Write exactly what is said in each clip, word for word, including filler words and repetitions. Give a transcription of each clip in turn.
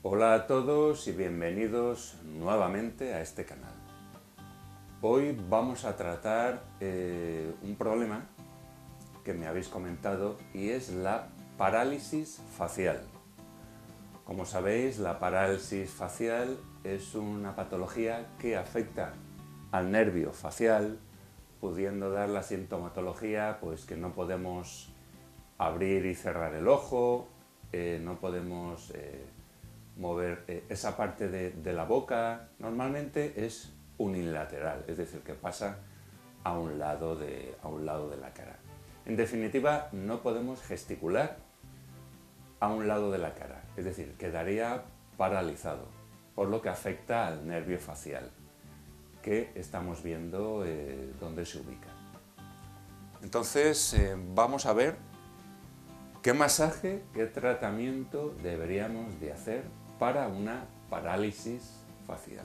Hola a todos y bienvenidos nuevamente a este canal. Hoy vamos a tratar eh, un problema que me habéis comentado y es la parálisis facial. Como sabéis, la parálisis facial es una patología que afecta al nervio facial, pudiendo dar la sintomatología pues que no podemos abrir y cerrar el ojo, eh, no podemos eh, mover eh, esa parte de, de la boca. Normalmente es unilateral, es decir, que pasa a un lado de, a un lado de la cara. En definitiva, no podemos gesticular a un lado de la cara, es decir, quedaría paralizado, por lo que afecta al nervio facial, que estamos viendo eh, dónde se ubica. Entonces, eh, vamos a ver qué masaje, qué tratamiento deberíamos de hacer para una parálisis facial.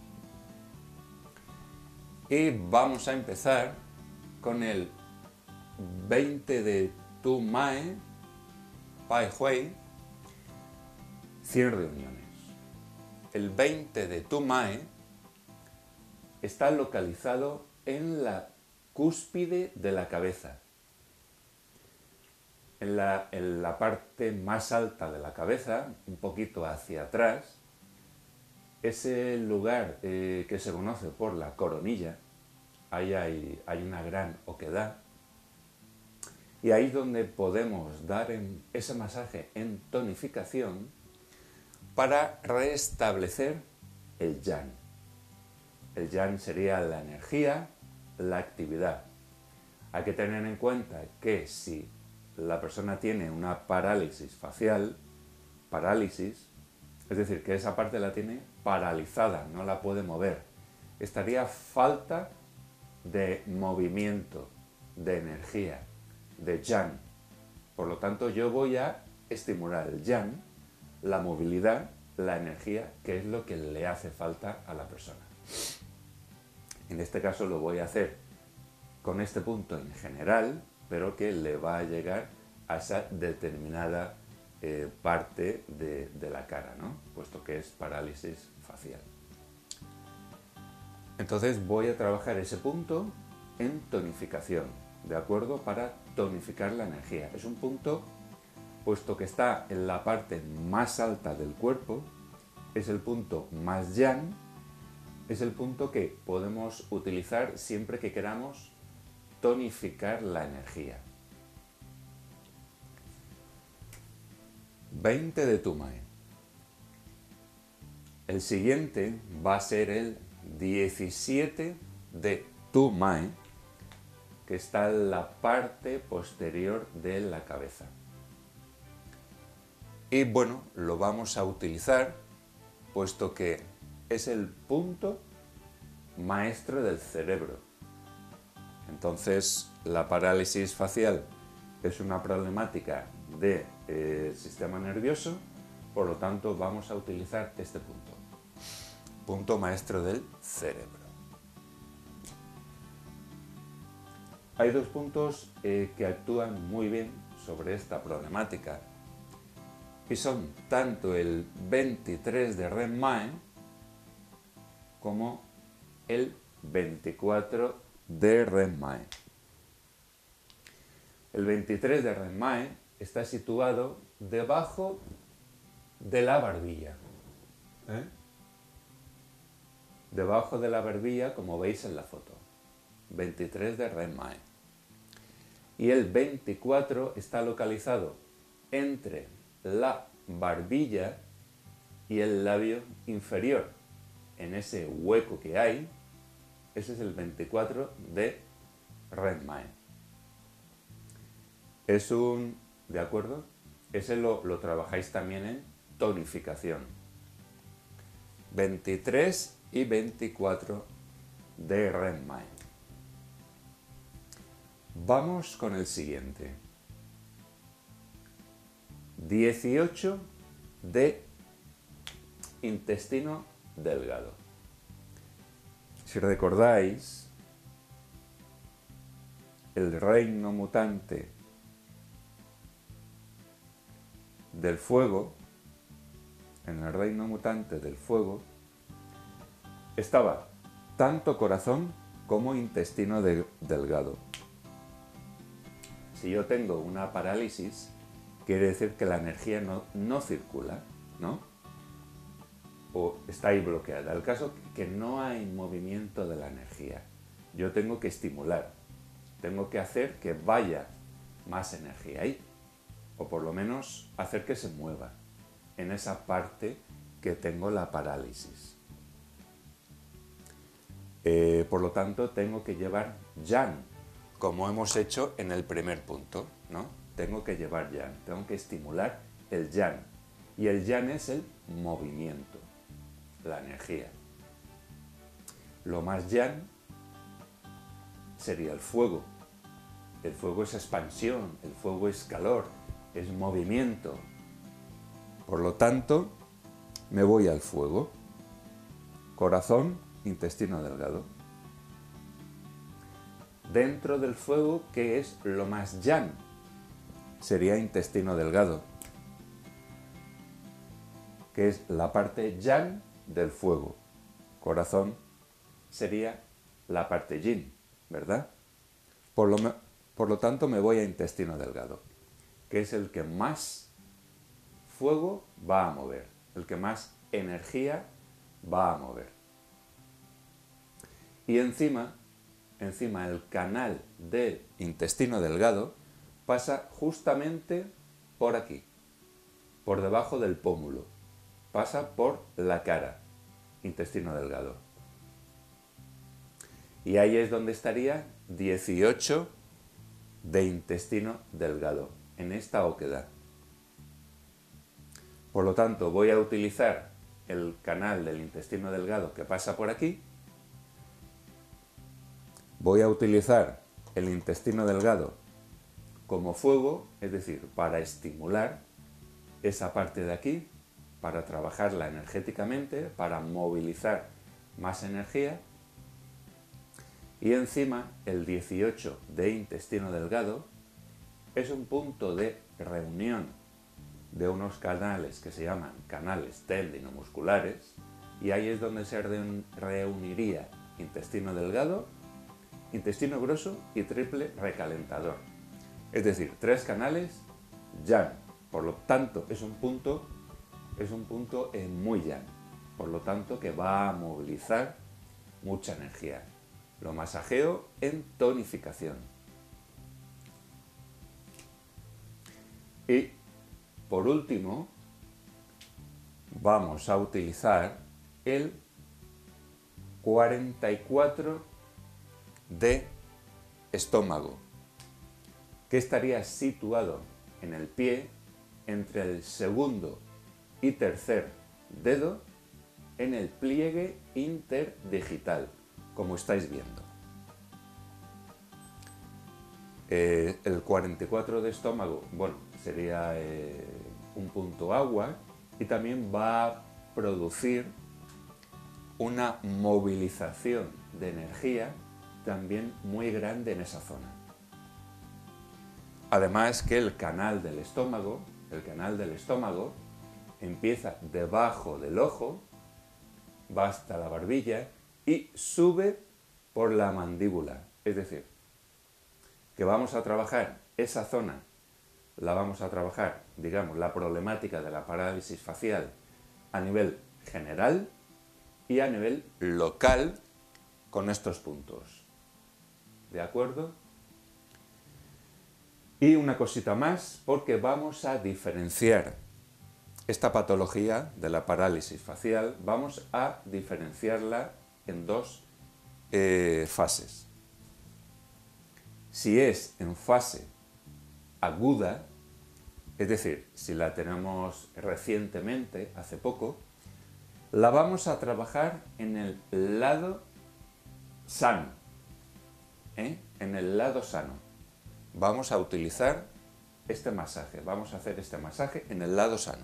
Y vamos a empezar con el veinte de Tu Mae, Pai Hui, cien reuniones. El veinte de Tu Mae está localizado en la cúspide de la cabeza, en la, en la parte más alta de la cabeza, un poquito hacia atrás. Es el lugar eh, que se conoce por la coronilla. Ahí hay, hay una gran oquedad. Y ahí es donde podemos dar en ese masaje en tonificación para restablecer el yang. El yang sería la energía, la actividad. Hay que tener en cuenta que si la persona tiene una parálisis facial, parálisis, es decir, que esa parte la tiene paralizada, no la puede mover, estaría falta de movimiento, de energía, de yang. Por lo tanto, yo voy a estimular el yang, la movilidad, la energía, que es lo que le hace falta a la persona. En este caso lo voy a hacer con este punto en general, pero que le va a llegar a esa determinada eh, parte de, de la cara, ¿no? Puesto que es parálisis facial. Entonces voy a trabajar ese punto en tonificación, ¿de acuerdo? Para tonificar la energía. Es un punto, puesto que está en la parte más alta del cuerpo, es el punto más yang, es el punto que podemos utilizar siempre que queramos tonificar la energía. veinte de Tu Mae. El siguiente va a ser el diecisiete de Tu Mae, que está en la parte posterior de la cabeza. Y bueno, lo vamos a utilizar puesto que es el punto maestro del cerebro. Entonces, la parálisis facial es una problemática del eh, sistema nervioso, por lo tanto vamos a utilizar este punto, punto maestro del cerebro. Hay dos puntos eh, que actúan muy bien sobre esta problemática y son tanto el veintitrés de Ren Mae como el veinticuatro de Ren Mae. El veintitrés de Ren Mae está situado debajo de la barbilla. ¿Eh? Debajo de la barbilla, como veis en la foto. veintitrés de Ren Mae. Y el veinticuatro está localizado entre la barbilla y el labio inferior. En ese hueco que hay, ese es el veinticuatro de Ren Mae. Es un, ¿de acuerdo? Ese lo, lo trabajáis también en tonificación. veintitrés y veinticuatro de Ren Mae. Vamos con el siguiente. dieciocho de intestino delgado. Si recordáis, el reino mutante del fuego en el reino mutante del fuego, estaba tanto corazón como intestino de- delgado. Si yo tengo una parálisis, quiere decir que la energía no, no circula, ¿no? O está ahí bloqueada. El caso es que no hay movimiento de la energía. Yo tengo que estimular, tengo que hacer que vaya más energía ahí, o por lo menos hacer que se mueva en esa parte que tengo la parálisis. Eh, por lo tanto, tengo que llevar yang, como hemos hecho en el primer punto, ¿no? Tengo que llevar yang, tengo que estimular el yang. Y el yang es el movimiento, la energía. Lo más yang sería el fuego. El fuego es expansión, el fuego es calor, es movimiento. Por lo tanto, me voy al fuego. Corazón, intestino delgado. Dentro del fuego, ¿qué es lo más yang? Sería intestino delgado, que es la parte yang del fuego. Corazón sería la parte yin, ¿verdad? Por lo, por lo tanto, me voy a intestino delgado, que es el que más fuego va a mover, el que más energía va a mover. Y encima, encima el canal del intestino delgado pasa justamente por aquí, por debajo del pómulo. Pasa por la cara, intestino delgado. Y ahí es donde estaría dieciocho de intestino delgado, en esta oquedad. Por lo tanto, voy a utilizar el canal del intestino delgado que pasa por aquí. Voy a utilizar el intestino delgado como fuego, es decir, para estimular esa parte de aquí, para trabajarla energéticamente, para movilizar más energía. Y encima, el dieciocho de intestino delgado es un punto de reunión de unos canales que se llaman canales tendinomusculares, y ahí es donde se reuniría intestino delgado, intestino grueso y triple recalentador. Es decir, tres canales yang. Por lo tanto, es un punto, es un punto muy yang. Por lo tanto, que va a movilizar mucha energía. Lo masajeo en tonificación. Y, por último, vamos a utilizar el cuarenta y cuatro de estómago, que estaría situado en el pie entre el segundo y tercer dedo en el pliegue interdigital, como estáis viendo. Eh, el cuarenta y cuatro de estómago, bueno, sería eh, un punto agua, y también va a producir una movilización de energía también muy grande en esa zona. Además que el canal del estómago, el canal del estómago empieza debajo del ojo, va hasta la barbilla y sube por la mandíbula. Es decir, que vamos a trabajar esa zona, la vamos a trabajar, digamos, la problemática de la parálisis facial a nivel general y a nivel local con estos puntos. ¿De acuerdo? Y una cosita más, porque vamos a diferenciar esta patología de la parálisis facial, vamos a diferenciarla en dos eh, fases. Si es en fase aguda, es decir, si la tenemos recientemente, hace poco, la vamos a trabajar en el lado sano, ¿eh? En el lado sano. Vamos a utilizar este masaje, vamos a hacer este masaje en el lado sano.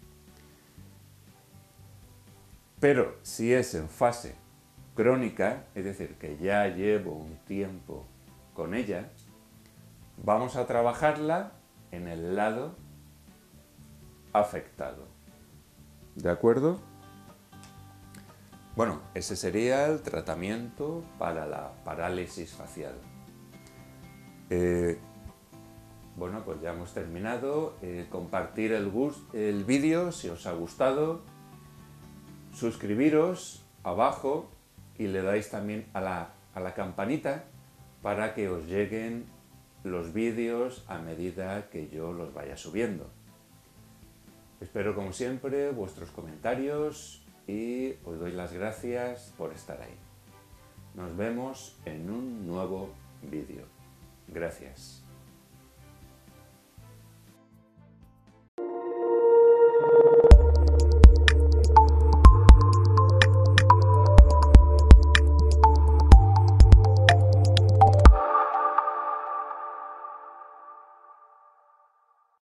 Pero si es en fase crónica, es decir, que ya llevo un tiempo con ella, vamos a trabajarla en el lado afectado. ¿De acuerdo? Bueno, ese sería el tratamiento para la parálisis facial. Eh, bueno, pues ya hemos terminado. Eh, compartir el, el vídeo si os ha gustado. Suscribiros abajo y le dais también a la, a la campanita para que os lleguen los vídeos a medida que yo los vaya subiendo. Espero como siempre vuestros comentarios y os doy las gracias por estar ahí. Nos vemos en un nuevo vídeo. Gracias.